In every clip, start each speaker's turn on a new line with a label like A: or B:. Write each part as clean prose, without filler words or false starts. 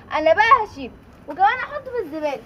A: انا بقى هشيل وكمان احطه في الزباله.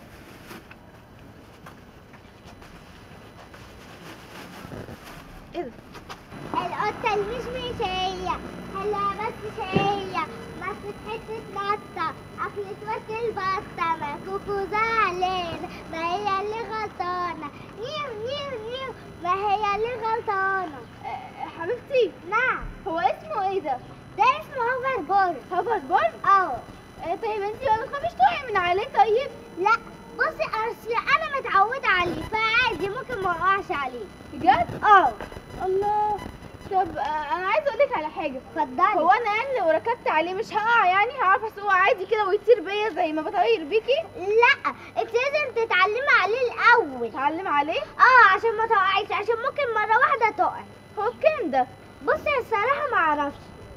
A: ايه ده؟
B: القطة المشمشية هلا بس هي مسكت حتة نطة أكلت وسط البطة ما كوكو زعلانة ما هي اللي غلطانة نيو نيو نيو ما هي اللي غلطانة.
A: حبيبتي
B: نعم.
A: هو اسمه ايه ده؟
B: ده اسمه هوفر بورد.
A: هوفر بورد؟ طيب انتي ما بتخافيش تقعي من عليه طيب؟
B: لا بصي اصل انا متعودة عليه فعادي ممكن ما اقعش عليه.
A: بجد؟ الله. طب انا عايزه اقول لك على حاجه.
B: اتفضلي.
A: هو انا يعني لو ركبت عليه مش هقع يعني؟ هعرف اسوقه عادي كده ويطير بيا زي ما بطير بيكي؟
B: لا انت لازم تتعلمي عليه الاول.
A: اتعلم عليه؟
B: عشان ما تقعيش عشان ممكن مرة واحدة تقعي.
A: هو بكام ده؟
B: بصي الصراحة ما اعرفش.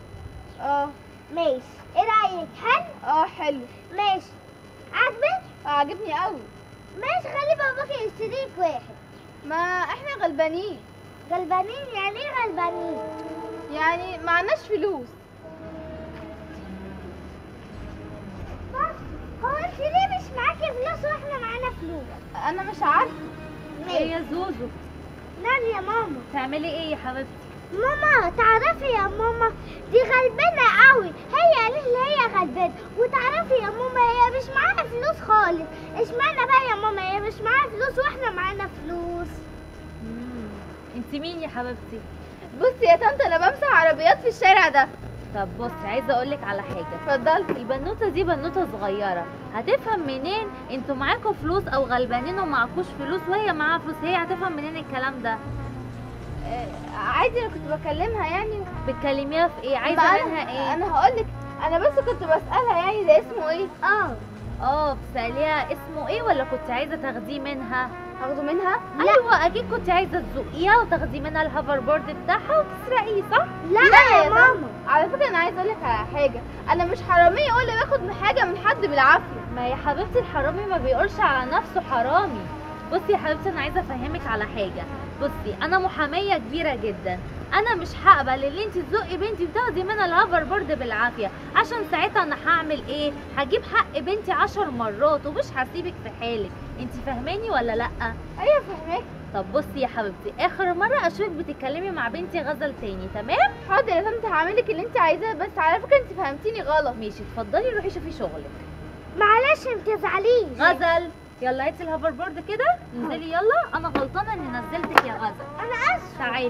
B: ماشي ايه رأيك؟ حلو؟
A: حلو.
B: ماشي عاجبك؟
A: عاجبني قوي.
B: ماشي خلي باباك يشتريك واحد.
A: ما احنا غلبانين.
B: غلبانين؟ يعني ايه غلبانين؟
A: يعني معناش فلوس.
B: بس هو انت ليه مش معاكي فلوس واحنا معانا فلوس؟
A: انا مش عارفه.
C: ايه يا زوزو؟
B: نعم يا ماما.
C: تعملي ايه يا حبيبتي؟
B: ماما تعرفي يا ماما دي غلبانة قوي. هي قالت لي هي غلبانة وتعرفي يا ماما هي مش معاها فلوس خالص. اشمعنى بقى يا ماما هي مش معاها فلوس واحنا معانا فلوس؟
C: انت مين يا حبيبتي؟
A: بصي يا طنط انا بمسح عربيات في الشارع ده.
C: طب بصي عايزه اقولك على حاجه.
A: اتفضلي.
C: البنوته دي بنوته صغيره، هتفهم منين انتوا معاكوا فلوس او غلبانين ومعكوش فلوس وهي معاها فلوس؟ هي هتفهم منين الكلام ده؟
A: عادي انا كنت بكلمها يعني.
C: بتكلميها في ايه؟ عايزه منها ايه؟
A: انا هقولك، انا بس كنت بسألها يعني ده اسمه ايه.
C: بتسأليها اسمه ايه ولا كنت عايزه تاخديه منها؟
A: هاخده منها؟
C: ايوه اكيد كنت عايزه تزقيها وتاخدي منها الهوفر بورد بتاعها وتسرقيه صح؟
B: لا يا ماما.
A: على فكره انا عايزه اقولك على حاجه، انا مش حراميه ولا باخد حاجه من حد بالعافيه.
C: ما يا حبيبتي الحرامي ما بيقولش على نفسه حرامي. بصي يا حبيبتي انا عايزه افهمك على حاجه. بصي انا محاميه كبيره جدا، انا مش هقبل اللي انت تزقي بنتي وتاخدي منها الهوفر بورد بالعافيه، عشان ساعتها انا هعمل ايه؟ هجيب حق بنتي 10 مرات ومش هسيبك في حالك. انت فاهماني ولا لا؟
A: ايوه فاهماك.
C: طب بصي يا حبيبتي اخر مره اشوفك بتتكلمي مع بنتي غزل تاني تمام؟
A: حاضر يا طنط هعملك اللي انت عايزاه، بس على فكره انت فهمتيني غلط.
C: ماشي اتفضلي روحي شوفي شغلك.
B: معلش ما تزعليش.
C: غزل يلا هاتي الهوفر بورد كده، انزلي يلا. انا غلطانه اني نزلتك يا غزل.
B: انا اسفه.
C: تعالي.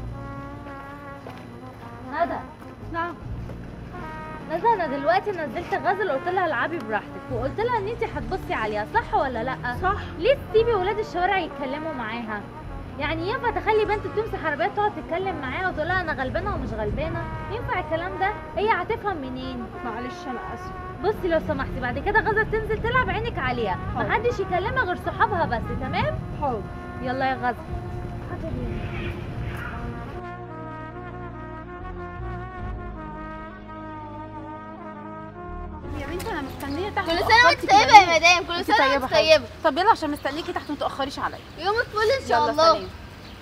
C: ندى.
A: نعم.
C: ندى انا دلوقتي نزلت غزل قلت لها العبي براحتك، وقلت لها ان انت هتبصي عليها صح ولا لا؟
A: صح.
C: ليه تسيبي ولاد الشوارع يتكلموا معاها؟ يعني ينفع تخلي بنت بتمسح عربيات تقعد تتكلم معاها وتقول لها انا غلبانه ومش غلبانه؟ ينفع الكلام ده؟ هي هتفهم منين؟
A: معلش انا اسفه.
C: بصي لو سمحتي بعد كده غزل تنزل تلعب عينك عليها، محدش يكلمها غير صحابها بس تمام؟
A: حاضر.
C: يلا يا غزل.
D: يا بنتي انا مستنيه تحت.
A: كل سنه وانت طيبه يا مدام. كل سنه وانت طيبه.
D: طب يلا عشان مستنيكي تحت ما تاخريش عليا.
A: يومك فل ان شاء
D: يلا
A: الله.
D: سلام.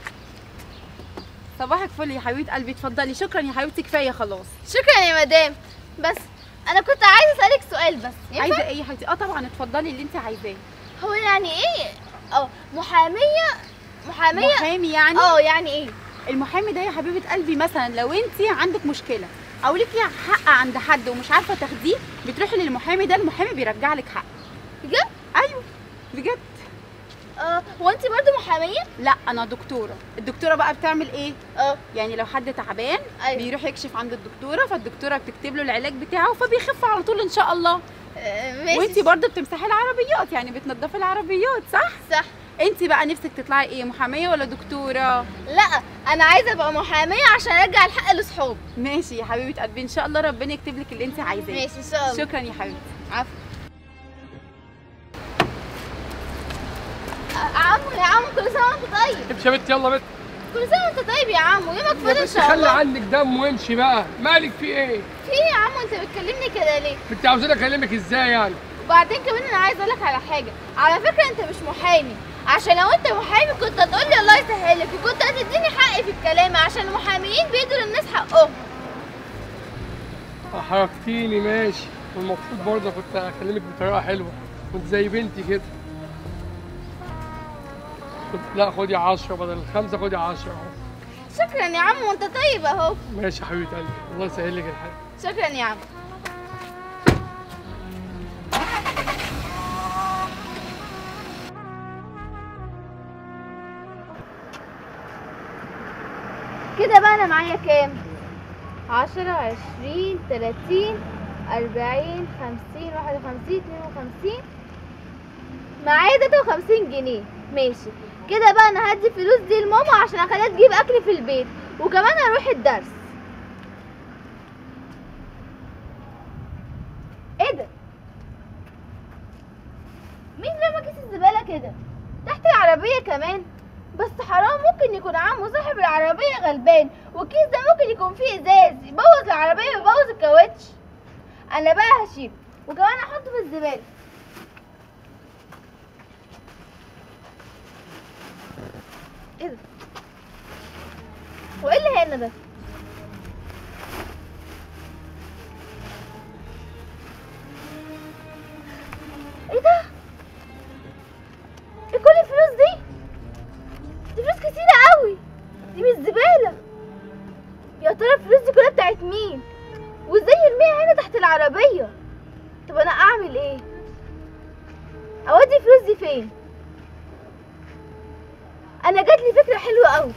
D: صباحك فل يا حبيبه قلبي. اتفضلي. شكرا يا حبيبتي كفايه خلاص.
A: شكرا يا مدام. بس انا كنت عايزه اسالك سؤال بس. ينفع؟
D: عايزه ايه يا حبيبتي؟ طبعا اتفضلي اللي انت عايزاه.
A: هو يعني ايه محاميه؟
D: محامي يعني؟
A: يعني ايه؟
D: المحامي ده يا حبيبه قلبي مثلا لو انت عندك مشكله او ليكي حق عند حد ومش عارفه تاخديه بتروحي للمحامي ده، المحامي بيرجع لك حق.
A: بجد؟
D: ايوه بجد.
A: هو انت برضه محاميه؟
D: لا انا دكتوره. الدكتوره بقى بتعمل ايه؟ يعني لو حد تعبان
A: أيوة.
D: بيروح يكشف عند الدكتوره، فالدكتوره بتكتب له العلاج بتاعه فبيخف على طول ان شاء الله.
A: ماشي.
D: وانتي برضه بتمسحي العربيات يعني بتنضفي العربيات صح؟
A: صح.
D: انتي بقى نفسك تطلعي ايه، محاميه ولا دكتوره؟
A: لا انا عايزه ابقى محاميه عشان ارجع الحق لاصحابي.
D: ماشي يا حبيبه قلبي ان شاء الله ربنا يكتب لك اللي انتي عايزاه.
A: ماشي ان شاء الله.
D: شكرا يا حبيبتي.
A: عفوا. عمو يا عمو كل سنه وانت طيب.
E: امشي يا بنت يلا بنت.
A: كل سنه وانت طيب يا عمو. يومك فل ان شاء
E: خلي
A: الله.
E: عنك دم وامشي بقى. مالك في ايه؟
A: في ايه يا عمو انت بتكلمني كده ليه؟
E: انت عاوزاني اكلمك ازاي يعني؟
A: وبعدين كمان انا عايزه اقول لك على حاجه، على فكره انت مش محامي، عشان لو انت محامي كنت هتقول لي الله يسهلك وكنت هتديني حقي في الكلام، عشان المحاميين بيدوا للناس حقهم.
E: احرجتيني. ماشي والمفروض برضه كنت اكلمك بطريقه حلوه، كنت زي بنتي كده. لا خدي 10 بدل ال5، خدي 10 اهو.
A: شكرا يا عم، وانت طيب اهو.
E: ماشي يا حبيبه قلبي، الله يسهل لك الحال.
A: شكرا يا عم. كده بقى انا معايا كام؟ 10 20 30 40 50 51 52، معايا 53 جنيه. ماشي كده بقى، انا هدي الفلوس دي لماما عشان اخليها تجيب اكل في البيت، وكمان هروح الدرس. ايه ده؟ مين رمى كيس الزبالة كده؟ تحت العربية كمان؟ بس حرام، ممكن يكون عمو صاحب العربية غلبان، والكيس ده ممكن يكون فيه ازاز يبوظ العربية ويبوظ الكاوتش. انا بقى هشيله وكمان احطه في الزبالة. ايه ده؟ وايه اللي هنا ده؟ ايه ده؟ ايه كل الفلوس دي؟ دي فلوس كتيرة قوي، دي مش زبالة. يا ترى الفلوس دي كلها بتاعت مين؟ وازاي يرميها هنا تحت العربية؟ طب انا اعمل ايه؟ اودي الفلوس دي فين؟ انا جاتلي فكرة حلوة قوي.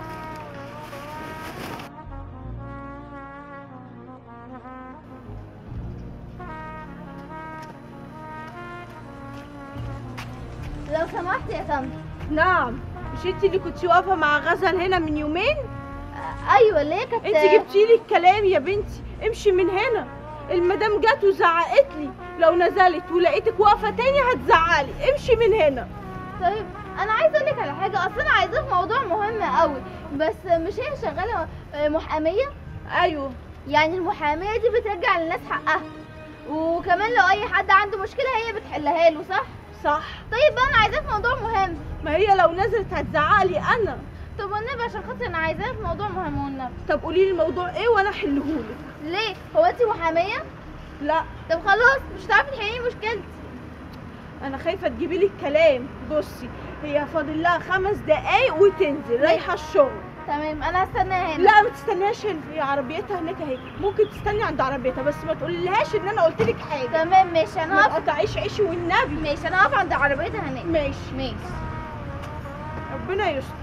A: لو سمحت يا طنط.
F: نعم، مش انت اللي كنتي واقفه مع غزل هنا من يومين؟
A: ايوه، اللي هي كانت.
F: انت جبتي لي الكلام يا بنتي، امشي من هنا. المدام جت وزعقت لي لو نزلت ولقيتك واقفه تاني هتزعلي، امشي من هنا.
A: طيب انا عايزه اقول لك على حاجه، اصل انا عايزاه في موضوع مهم قوي، بس مش هي شغاله محاميه؟
F: ايوه،
A: يعني المحاميه دي بترجع للناس حقها، وكمان لو اي حد عنده مشكله هي بتحلها له، صح؟
F: صح.
A: طيب بقى انا عايزاه في موضوع مهم.
F: ما هي لو نزلت هتزعلي انا.
A: طب والنبي عشان خاطر انا عايزاه في موضوع مهم والنبي.
F: طب قولي لي الموضوع ايه وانا احلهولك.
A: ليه؟ هو انت محاميه؟
F: لا،
A: طب خلاص مش هتعرفي تحلي لي مشكلتي.
F: انا خايفه تجيبي لي الكلام. بصي، هي فاضل لها 5 دقايق وتنزل رايحه الشغل.
A: تمام، انا هستناها هنا.
F: لا ما تستناش هنا، هي عربيتها هناك اهي، ممكن تستني عند عربيتها بس ما تقوليلهاش ان انا قلت لك حاجه.
A: تمام ماشي، انا
F: ما
A: هقف.
F: تقطعيش عيشي والنبي.
A: ماشي، انا هقف عند عربيتها هناك.
F: ماشي،
A: ماشي.
F: ربنا يستر.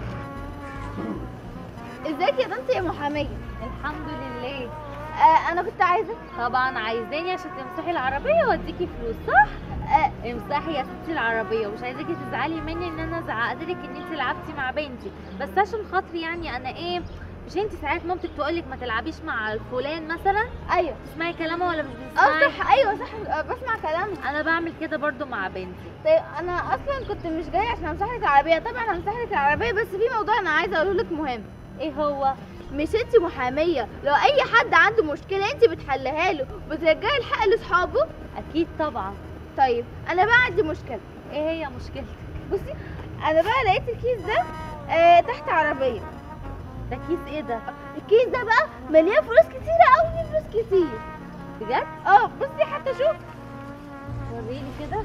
A: ازيك يا طنط يا محاميه؟
C: الحمد لله.
A: انا كنت عايزه.
C: طبعا عايزاني عشان تمسحي العربيه واديكي فلوس، صح؟ امسحي يا ستي العربيه، ومش عايزاكي تزعلي مني ان انا زعقت لك ان انت لعبتي مع بنتي، بس عشان خاطري يعني انا ايه، مش انت ساعات مامتك تقولك ما تلعبيش مع الفلان مثلا؟
A: ايوه.
C: تسمعي كلامها ولا مش بتسمعي؟
A: صح، ايوه صح، بسمع كلامها.
C: انا بعمل كده برضو مع بنتي.
A: طيب انا اصلا كنت مش جايه عشان امسح لك العربيه، طبعا همسح لك العربيه، بس في موضوع انا عايزه اقوله لك مهم.
C: ايه هو؟
A: مش انت محاميه، لو اي حد عنده مشكله انت بتحلها له وبترجعي الحق لاصحابه؟
C: اكيد طبعا.
A: طيب انا بقى عندي مشكله.
C: ايه هي مشكلتك؟
A: بصي، انا بقى لقيت الكيس ده تحت عربيه.
C: ده كيس ايه ده؟
A: الكيس ده بقى مليان فلوس كتيره قوي، فلوس كتير
C: بجد؟
A: بصي حتى شوف.
C: وريني كده.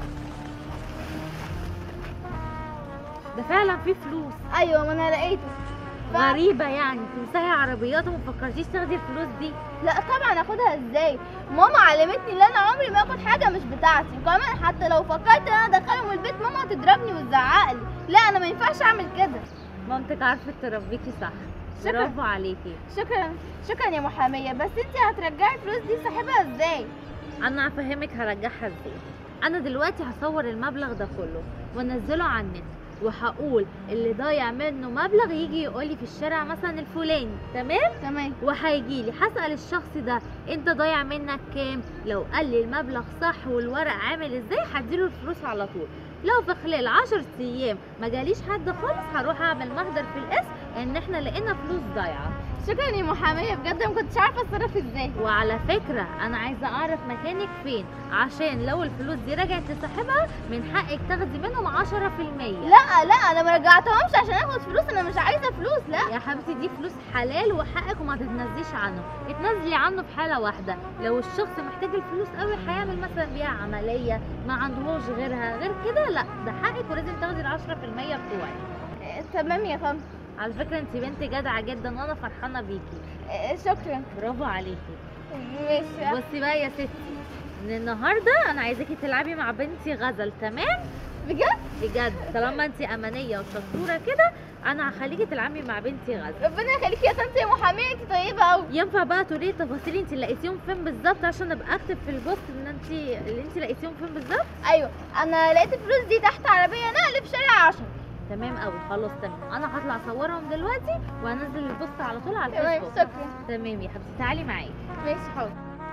C: ده فعلا فيه فلوس.
A: ايوه، ما انا لقيته.
C: غريبة يعني تمسحي عربيات وما فكرتيش تاخدي الفلوس دي؟
A: لا طبعا اخدها ازاي؟ ماما علمتني ان انا عمري ما اخد حاجه مش بتاعتي، وكمان حتى لو فكرت ان انا ادخلهم البيت ماما هتضربني وتزعقلي. لا انا ما ينفعش اعمل كده.
C: مامتك عارفة تربيكي صح.
A: شكرا.
C: برافو عليكي.
A: شكرا يا محاميه، بس انت هترجعي الفلوس دي صاحبها ازاي؟
C: انا هفهمك هرجعها ازاي. انا دلوقتي هصور المبلغ ده كله وانزله على النت، وهقول اللي ضايع منه مبلغ يجي يقولي في الشارع مثلا الفلاني، تمام؟ وهيجيلي هسأل الشخص ده انت ضايع منك كام، لو قال لي المبلغ صح والورق عامل ازاي هديله الفلوس على طول. لو في خلال 10 ايام ما جاليش حد خالص هروح اعمل محضر في القسم ان احنا لقينا فلوس ضايعه.
A: شكرا يا محاميه، بجد ما كنتش عارفه اتصرف ازاي.
C: وعلى فكرة أنا عايزة أعرف مكانك فين، عشان لو الفلوس دي رجعت لصاحبها من حقك تاخدي منهم 10%.
A: لا انا ما رجعتهمش عشان اخد فلوس، انا مش عايزه فلوس. لا
C: يا حبيبتي دي فلوس حلال وحقك وما تتنازليش عنه. اتنازلي عنه في حالة واحدة، لو الشخص محتاج الفلوس قوي هيعمل مثلا بيها عملية ما عندهوش غيرها، غير كده لا، ده حقك ولازم تاخدي ال10% بتوعك.
A: تمام يا طنط.
C: على فكرة انت بنت جدعة جدا وانا فرحانة بيكي.
A: شكرا.
C: برافو عليكي.
A: ماشي.
C: بصي بقى يا ستي، من النهارده انا عايزاكي تلعبي مع بنتي غزل، تمام؟
A: بجد؟
C: بجد طالما انت امانيه وشطوره كده انا هخليكي تلعبي مع بنتي غزل.
A: ربنا يخليكي يا طنط يا محاميه، انت طيبه قوي.
C: ينفع بقى تقولي تفاصيل انت لقيتيهم فين بالظبط عشان ابقى اكتب في البوست ان انت لقيتيهم فين بالظبط؟
A: ايوه، انا لقيت الفلوس دي تحت عربيه نقل في شارع 10.
C: تمام قوي، خلاص تمام، انا هطلع اصورهم دلوقتي وهنزل البوست على طول على
A: تمام،
C: الفيسبوك.
A: شكرا.
C: تمام يا حبيبتي، تعالي معايا.
A: ماشي حاضر.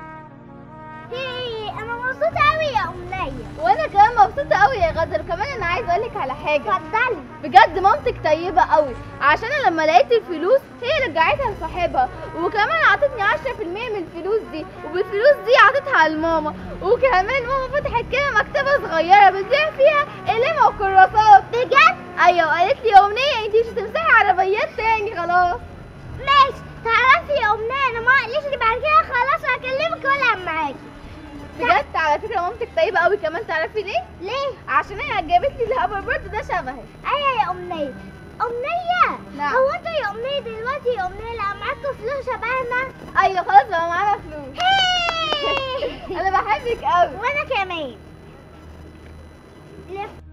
B: انا مبسوطه قوي يا امنيه.
A: وانا كمان مبسوطه قوي يا غدر، كمان انا عايزه اقول لك على حاجه.
B: اتفضلي.
A: بجد مامتك طيبه قوي، عشان أنا لما لقيت الفلوس هي رجعتها لصاحبها، وكمان عطتني 10% من الفلوس دي، وبالفلوس دي عطتها لماما، وكمان ماما فتحت كده مكتبه صغيره بتبيع فيها قلم وكراسات.
B: بجد؟
A: ايوه، وقالت لي يا امنيه انتي مش هتمسحي عربيات تاني خلاص.
B: ماشي. تعرفي يا امنيه انا ما قاليش لي بعد كده خلاص هكلمك ولا معاكي.
A: بجد على فكره مامتك طيبه قوي كمان، تعرفي ليه؟
B: ليه؟
A: عشان هي جابت لي الهبر بورد ده شبهي.
B: ايوه يا امنيه. امنيه،
A: نعم.
B: هو انتوا يا امنيه دلوقتي يا امنيه لو معاكوا فلوس شبهنا؟
A: ايوه خلاص بقى معانا فلوس.
B: هي.
A: انا بحبك قوي.
B: وانا كمان. لف.